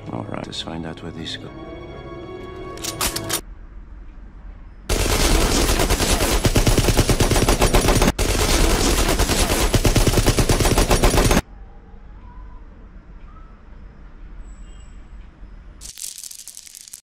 All right, let's find out where these go.